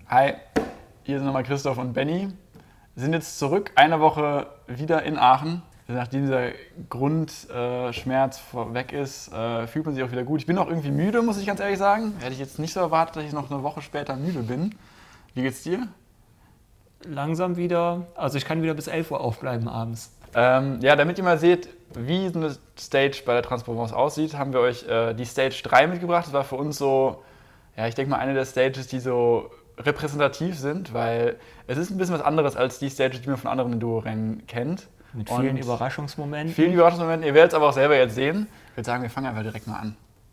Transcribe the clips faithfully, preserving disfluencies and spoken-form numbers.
Hi, hier sind nochmal Christoph und Benny. Wir sind jetzt zurück, eine Woche wieder in Aachen. Nachdem dieser Grundschmerz äh, weg ist, äh, fühlt man sich auch wieder gut. Ich bin auch irgendwie müde, muss ich ganz ehrlich sagen. Hätte ich jetzt nicht so erwartet, dass ich noch eine Woche später müde bin. Wie geht's dir? Langsam wieder, also ich kann wieder bis elf Uhr aufbleiben abends. Ähm, ja, damit ihr mal seht, wie so eine Stage bei der Transformers aussieht, haben wir euch äh, die Stage drei mitgebracht. Das war für uns so, ja, ich denke mal, eine der Stages, die so repräsentativ sind, weil es ist ein bisschen was anderes als die Stages, die man von anderen Enduro-Rennen kennt. Mit vielen und Überraschungsmomenten. Vielen Überraschungsmomenten. Ihr werdet es aber auch selber jetzt sehen. Ich würde sagen, wir fangen einfach direkt mal an.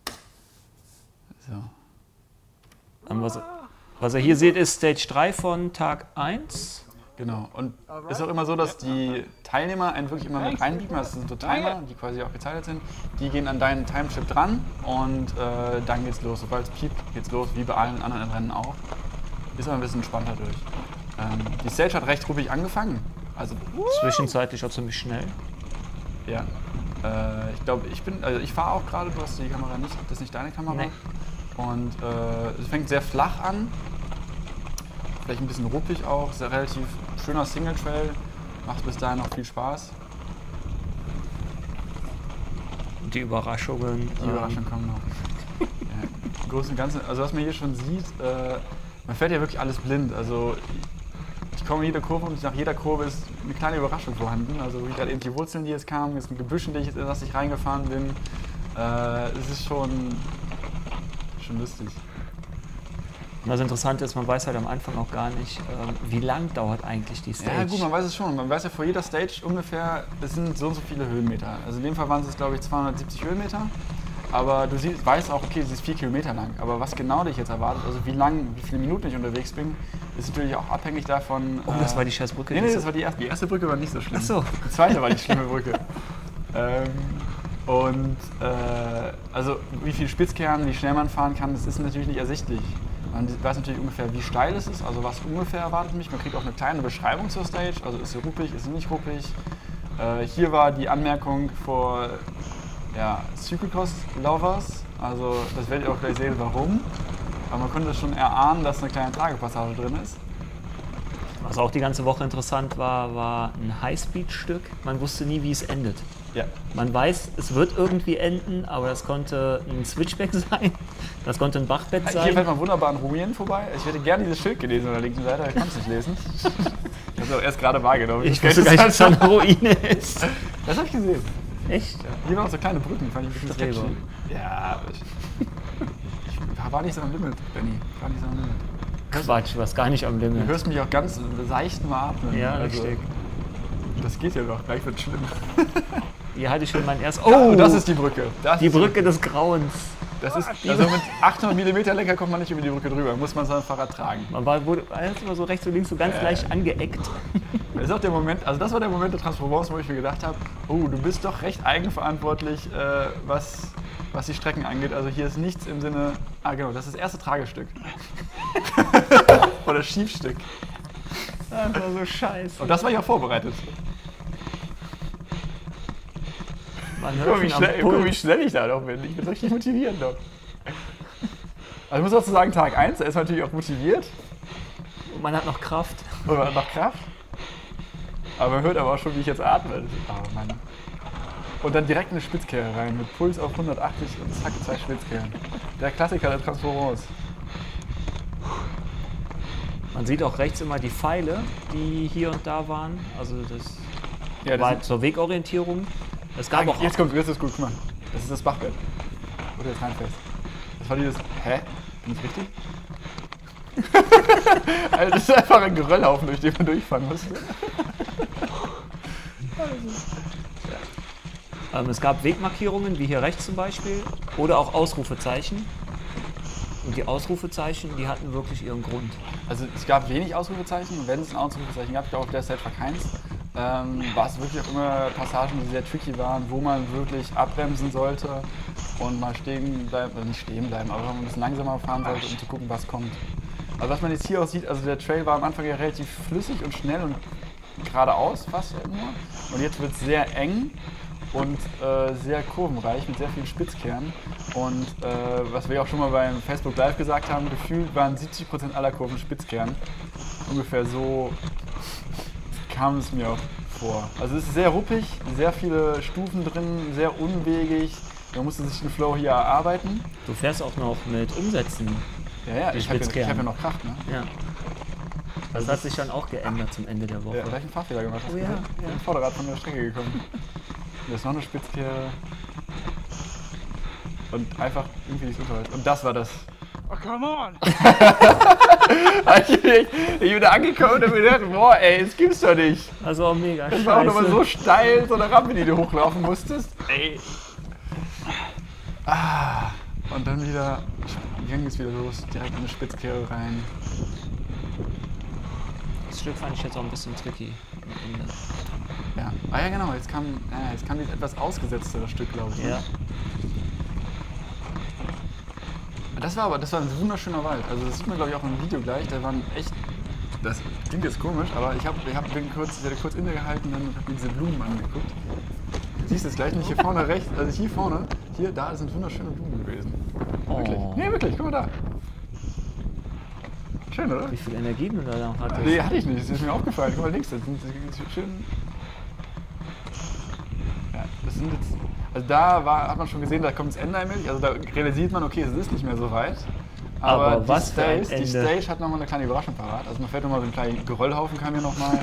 So. Was, was ihr hier seht, ist Stage drei von Tag eins. Genau. Und es ist auch immer so, dass die Teilnehmer einen wirklich immer mit reinbiegen. Das sind so Timer, die quasi auch gezeichnet sind. Die gehen an deinen Timechip dran und äh, dann geht's los. Sobald es piept, geht's los, wie bei allen anderen Rennen auch. Ist aber ein bisschen entspannter durch. Ähm, die Stage hat recht ruhig angefangen. Also zwischenzeitlich auch ziemlich schnell. Ja. Äh, ich glaube, ich bin, also ich fahre auch gerade, du hast die Kamera nicht, das ist nicht deine Kamera. Nee. Und äh, es fängt sehr flach an. Vielleicht ein bisschen ruppig auch, sehr relativ schöner Single Trail. Macht bis dahin noch viel Spaß. Und die Überraschungen. Die Überraschungen ähm. kommen noch. Ja, im Großen und Ganzen, also was man hier schon sieht, äh, man fährt ja wirklich alles blind. Also ich komme in jede Kurve und nach jeder Kurve ist eine kleine Überraschung vorhanden. Also wie gerade eben die Wurzeln, die jetzt kamen, jetzt ein Gebüsch, in das ich, das ich reingefahren bin. Äh, es ist schon, schon lustig. Und das Interessante ist, man weiß halt am Anfang auch gar nicht, ähm, wie lang dauert eigentlich die Stage. Ja gut, man weiß es schon. Man weiß ja vor jeder Stage ungefähr, es sind so und so viele Höhenmeter. Also in dem Fall waren es, glaube ich, zweihundertsiebzig Höhenmeter. Aber du siehst, weißt auch, okay, sie ist vier Kilometer lang. Aber was genau dich jetzt erwartet, also wie lang, wie viele Minuten ich unterwegs bin, ist natürlich auch abhängig davon. Oh, das äh, war die scheiß Brücke. Nee, nee, das war die erste. Die erste Brücke war nicht so schlimm. Ach so. Die zweite war die schlimme Brücke. ähm, und äh, also wie viel Spitzkehren, wie schnell man fahren kann, das ist natürlich nicht ersichtlich. Man weiß natürlich ungefähr, wie steil es ist, also was ungefähr erwartet mich. Man kriegt auch eine kleine Beschreibung zur Stage, also ist sie ruppig, ist sie nicht ruppig. Äh, hier war die Anmerkung vor ja, Cyclocross-Lovers, also das werdet ihr auch gleich sehen, warum. Aber man konnte schon erahnen, dass eine kleine Tragepassage drin ist. Was auch die ganze Woche interessant war, war ein Highspeed-Stück. Man wusste nie, wie es endet. Ja. Man weiß, es wird irgendwie enden, aber das konnte ein Switchback sein, das konnte ein Bachbett sein. Hier fällt man wunderbar an Ruinen vorbei. Ich hätte gerne dieses Schild gelesen an der linken Seite, aber ich kann es nicht lesen. Ich habe es auch erst gerade wahrgenommen. Ich wusste gar nicht, dass da eine Ruine ist. Das habe ich gesehen. Echt? Ja. Hier waren auch so kleine Brücken, fand ich ein bisschen sketchy. Ja, ich, ich war nicht so am Limit, Benny. War nicht so am Limit. Quatsch, du warst gar nicht am Limit. Du hörst mich auch ganz seicht mal atmen. Ja, also, richtig. Das geht ja noch, gleich wird es schlimm. Hier hatte ich schon mein erstes... Oh, das ist die Brücke. Das die Brücke des Grauens. Das ist, also mit achthundert Millimeter Lenker kommt man nicht über die Brücke drüber, muss man sein Fahrrad tragen. Man war wurde, immer so rechts und links so ganz äh. leicht angeeckt. Das ist auch der Moment, also das war der Moment der Transformers, wo ich mir gedacht habe, oh, du bist doch recht eigenverantwortlich, äh, was, was die Strecken angeht. Also hier ist nichts im Sinne, ah genau, das ist das erste Tragestück. Oder Schiebstück. Das war so scheiße. Und das war ich auch vorbereitet. Man hört guck, wie schnell, guck, wie schnell ich da noch bin. Ich bin richtig motiviert noch. Also ich muss auch so sagen, Tag eins, da ist man natürlich auch motiviert. Und man hat noch Kraft. Und man hat noch Kraft. Aber man hört aber auch schon, wie ich jetzt atme. Oh Mann. Und dann direkt eine Spitzkehre rein, mit Puls auf hundertachtzig und zack, zwei Spitzkehren. Der Klassiker der Transformers. Man sieht auch rechts immer die Pfeile, die hier und da waren. Also das, ja, das war zur Wegorientierung. Es gab ah, auch jetzt kommt, jetzt ist gut, guck mal. Das ist das Bachbett. Wo du jetzt reinfällst. Das war dieses, hä? Bin ich richtig? Also das ist einfach ein Geröllhaufen, durch den man durchfahren musste. ja. ähm, es gab Wegmarkierungen, wie hier rechts zum Beispiel, oder auch Ausrufezeichen. Und die Ausrufezeichen, die hatten wirklich ihren Grund. Also es gab wenig Ausrufezeichen, wenn es ein Ausrufezeichen gab, ich glaube auf der Stage war keins. Ähm, war es wirklich auch immer Passagen, die sehr tricky waren, wo man wirklich abbremsen sollte und mal stehen bleiben, also nicht stehen bleiben, aber ein bisschen langsamer fahren sollte, um zu gucken, was kommt. Also was man jetzt hier auch sieht, also der Trail war am Anfang ja relativ flüssig und schnell und geradeaus fast nur. Und jetzt wird es sehr eng und äh, sehr kurvenreich mit sehr vielen Spitzkehren. Und äh, was wir auch schon mal beim Facebook Live gesagt haben, gefühlt waren siebzig Prozent aller Kurven Spitzkehren. Ungefähr so kam es mir auch vor. Also es ist sehr ruppig, sehr viele Stufen drin, sehr unwegig. Man musste sich den Flow hier erarbeiten. Du fährst auch noch mit Umsätzen. Ja, ja, Die ich habe ja, Spitzkehren. hab ja noch Kraft, ne? Ja. Das hat sich dann auch geändert zum Ende der Woche. Ja, da hab ich einen Fahrfehler gemacht. Oh ja, Ich ja. bin im Vorderrad von der Strecke gekommen. Hier ist noch eine Spitzkehre. Und einfach irgendwie nicht Unterholz. Und das war das. Oh, come on! ich, ich, ich bin da angekommen und hab mir gedacht, boah ey, das gibt's doch nicht. Also auch mega Das war auch nochmal scheiße. so steil, so eine Rampe, die du hochlaufen musstest. Ey. Ah. Und dann wieder, ging es wieder los, direkt in eine Spitzkehre rein. Das Stück fand ich jetzt auch ein bisschen tricky am Ende. Ja, ah ja genau, jetzt kam, äh, jetzt kam dieses etwas ausgesetztere Stück, glaube ich. ne? Ja. Das war aber, das war ein wunderschöner Wald. Also das sieht man glaube ich auch im Video gleich. Da waren echt, das klingt jetzt komisch, aber ich habe ich hab, bin kurz, ich hatte kurz innegehalten und habe mir diese Blumen angeguckt. Du siehst es gleich nicht, hier vorne rechts, also hier vorne, hier, da sind wunderschöne Blumen gewesen. Wirklich. Oh. Nee, wirklich, guck mal da. Schön, oder? Wie viel Energie du da noch hattest. Nee, hatte ich nicht, das ist mir aufgefallen. Guck mal links, das sind, das sind schön. Ja, das sind jetzt. Also da war, hat man schon gesehen, da kommt das Ende allmählich. Also da realisiert man, okay, es ist nicht mehr so weit. Aber, Aber die, was für ein Stage, die Ende. Stage hat nochmal eine kleine Überraschung parat. Also man fährt nochmal so einen kleinen Geröllhaufen, kam hier nochmal.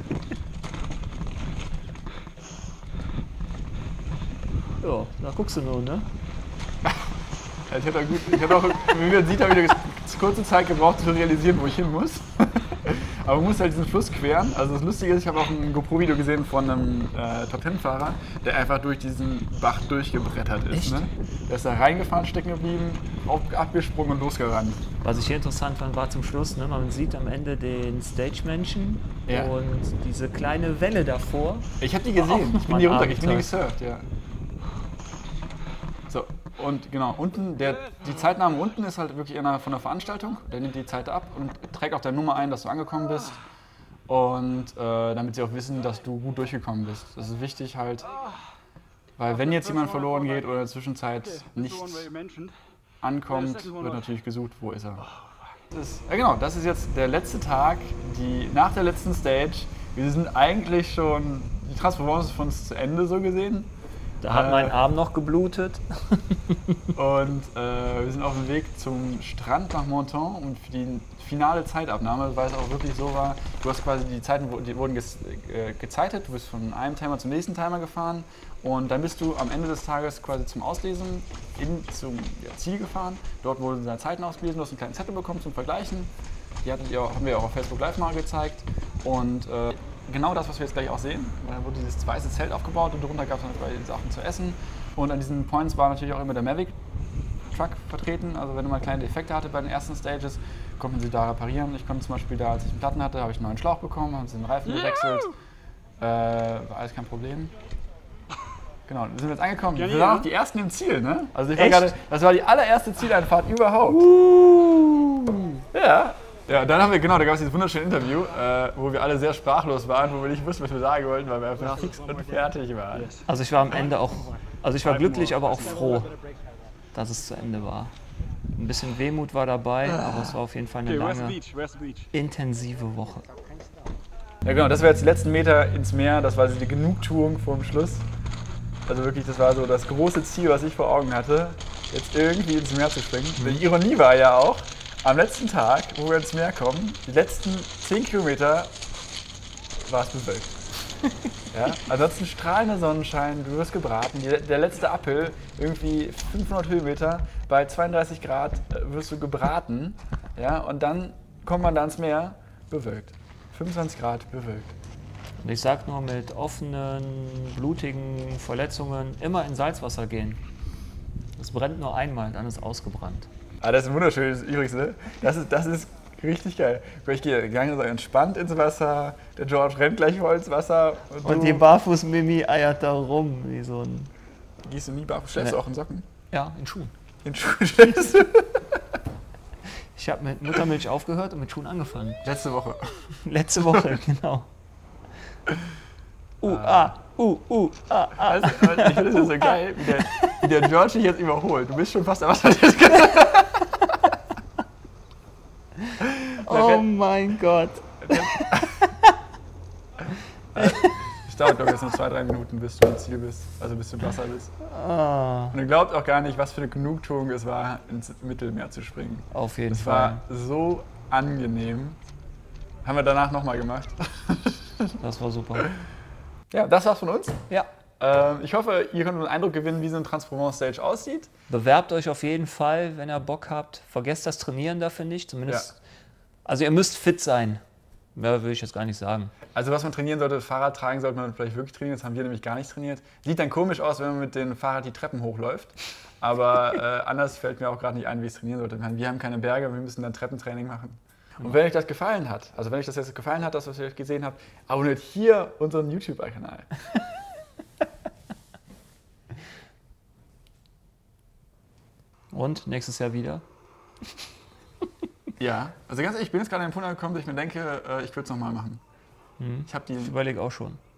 Ja, da guckst du nur, ne? Ja, ich hätte auch, gut, ich hätte auch wie man sieht, habe ich eine kurze Zeit gebraucht, zu realisieren, wo ich hin muss. Aber man muss halt diesen Fluss queren. Also das Lustige ist, ich habe auch ein GoPro-Video gesehen von einem äh, Top-Ten-Fahrer, der einfach durch diesen Bach durchgebrettert ist. Echt? Ne? Der ist da reingefahren, stecken geblieben, auf, abgesprungen und losgerannt. Was ich hier interessant fand, war zum Schluss, ne, man sieht am Ende den Stage-Menschen Ja. und diese kleine Welle davor. Ich habe die War auch gesehen. noch Ich mal bin die ein runter, ich bin die Abenteuer. gesurft, ja. So, und genau, unten, der, die Zeitnahme unten ist halt wirklich einer von der Veranstaltung. Der nimmt die Zeit ab und trägt auch deine Nummer ein, dass du angekommen bist. Und äh, damit sie auch wissen, dass du gut durchgekommen bist. Das ist wichtig halt, weil wenn jetzt jemand verloren geht oder in der Zwischenzeit nicht ankommt, wird natürlich gesucht, wo ist er. Das ist, ja genau, das ist jetzt der letzte Tag, die, nach der letzten Stage. Wir sind eigentlich schon, die Transformance ist von uns zu Ende so gesehen. Da hat Äh, mein Arm noch geblutet. Und äh, wir sind auf dem Weg zum Strand nach Monton und für die finale Zeitabnahme, weil es auch wirklich so war, du hast quasi die Zeiten die wurden ge äh, gezeitet, du bist von einem Timer zum nächsten Timer gefahren und dann bist du am Ende des Tages quasi zum Auslesen in, zum ja, Ziel gefahren. Dort wurden deine Zeiten ausgelesen, du hast einen kleinen Zettel bekommen zum Vergleichen. Die hattet ihr auch, haben wir auch auf Facebook Live mal gezeigt. Und äh, genau das, was wir jetzt gleich auch sehen. Da wurde dieses weiße Zelt aufgebaut und darunter gab es natürlich Sachen zu essen. Und an diesen Points war natürlich auch immer der Mavic Truck vertreten. Also wenn man kleine Defekte hatte bei den ersten Stages, konnte man sie da reparieren. Ich konnte zum Beispiel da, als ich einen Platten hatte, habe ich einen neuen Schlauch bekommen, haben sie den Reifen gewechselt. Äh, war alles kein Problem. Genau, wir sind jetzt angekommen. Wir waren auch die ersten im Ziel, ne? Also ich war Echt? gerade, das war die allererste Zieleinfahrt überhaupt. Ja. Ja, dann haben wir, genau, da gab es dieses wunderschöne Interview, äh, wo wir alle sehr sprachlos waren, wo wir nicht wussten, was wir sagen wollten, weil wir einfach fix und fertig waren. Also ich war am Ende auch, also ich war glücklich, aber auch froh, dass es zu Ende war. Ein bisschen Wehmut war dabei, aber es war auf jeden Fall eine lange, intensive Woche. Ja genau, das war jetzt die letzten Meter ins Meer, das war die Genugtuung vorm Schluss. Also wirklich, das war so das große Ziel, was ich vor Augen hatte, jetzt irgendwie ins Meer zu springen. Die Ironie war ja auch, am letzten Tag, wo wir ins Meer kommen, die letzten zehn Kilometer war es bewölkt. Ja? Ansonsten strahlender Sonnenschein, du wirst gebraten. Die, der letzte Uphill, irgendwie fünfhundert Höhenmeter, bei zweiunddreißig Grad äh, wirst du gebraten. Ja? Und dann kommt man da ins Meer, bewölkt. fünfundzwanzig Grad, bewölkt. Und ich sag nur, mit offenen, blutigen Verletzungen immer in Salzwasser gehen. Es brennt nur einmal, dann ist ausgebrannt. Ah, das ist wunderschön, das ist übrigens, ne? Das ist, das ist richtig geil. Ich gehe ganz entspannt ins Wasser, der George rennt gleich voll ins Wasser. Und, Und du die Barfuß-Mimi eiert da rum, wie so ein... gehst du nie barfuß, schläfst du Nee. auch in Socken? Ja, in Schuhen. In Schuhen schläfst du? Ich habe mit Muttermilch aufgehört und mit Schuhen angefangen. Letzte Woche. Letzte Woche, genau. Uh, ah. uh, uh, ah, ah. Also, ich finde das so geil, wie der, wie der George dich jetzt überholt. Du bist schon fast am Wasser. Oh mein Gott. Es dauert doch jetzt noch zwei, drei Minuten, bis du im Ziel bist, also bis du im Wasser bist. Ah. Und du glaubst auch gar nicht, was für eine Genugtuung es war, ins Mittelmeer zu springen. Auf jeden Es Fall. war so angenehm. Haben wir danach nochmal gemacht. Das war super. Ja, das war's von uns. Ja. Ähm, ich hoffe, ihr könnt einen Eindruck gewinnen, wie so ein Transformance-Stage aussieht. Bewerbt euch auf jeden Fall, wenn ihr Bock habt. Vergesst das Trainieren dafür nicht. Zumindest. Ja. Also ihr müsst fit sein. Mehr würde ich jetzt gar nicht sagen. Also was man trainieren sollte, Fahrrad tragen sollte man vielleicht wirklich trainieren. Das haben wir nämlich gar nicht trainiert. Sieht dann komisch aus, wenn man mit dem Fahrrad die Treppen hochläuft. Aber äh, anders fällt mir auch gerade nicht ein, wie ich es trainieren sollte. Wir haben keine Berge, wir müssen dann Treppentraining machen. Und wenn euch das gefallen hat, also wenn euch das jetzt gefallen hat, das, was ihr gesehen habt, abonniert hier unseren YouTube-Kanal. Und nächstes Jahr wieder? Ja, also ganz ehrlich, ich bin jetzt gerade an den Punkt angekommen, dass ich mir denke, äh, ich würde es nochmal machen. Hm. Ich habe die. Ich überlege auch schon.